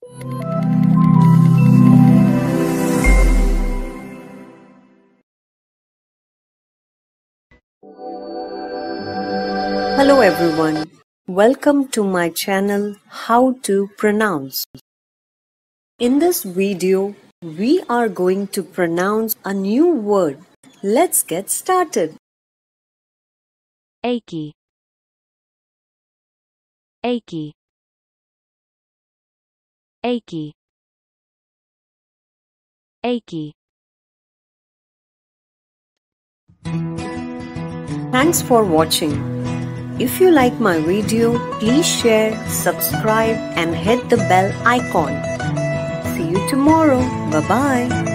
Hello everyone. Welcome to my channel How to Pronounce. In this video, we are going to pronounce a new word. Let's get started. Achy, achy, achy, achy. Thanks for watching. If you like my video, please share, subscribe and hit the bell icon. See you tomorrow. Bye-bye.